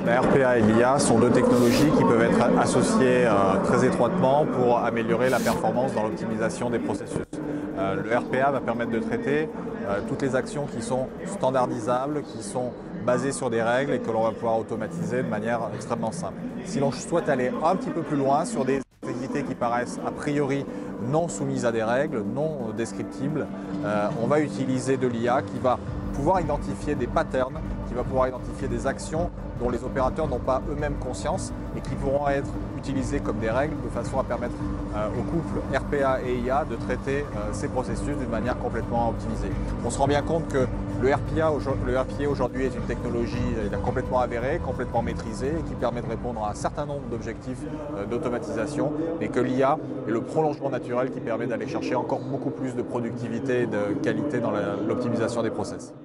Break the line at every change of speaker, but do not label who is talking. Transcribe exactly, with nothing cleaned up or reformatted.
La R P A et l'I A sont deux technologies qui peuvent être associées euh, très étroitement pour améliorer la performance dans l'optimisation des processus. Euh, le R P A va permettre de traiter euh, toutes les actions qui sont standardisables, qui sont basées sur des règles et que l'on va pouvoir automatiser de manière extrêmement simple. Si l'on souhaite aller un petit peu plus loin sur des activités qui paraissent a priori non soumises à des règles, non descriptibles, euh, on va utiliser de l'I A qui va pouvoir identifier des patterns, qui va pouvoir identifier des actions dont les opérateurs n'ont pas eux-mêmes conscience et qui pourront être utilisées comme des règles de façon à permettre euh, au couple R P A et I A de traiter euh, ces processus d'une manière complètement optimisée. On se rend bien compte que le R P A, le R P A aujourd'hui est une technologie euh, complètement avérée, complètement maîtrisée et qui permet de répondre à un certain nombre d'objectifs euh, d'automatisation, mais que l'I A est le prolongement naturel qui permet d'aller chercher encore beaucoup plus de productivité et de qualité dans l'optimisation des process.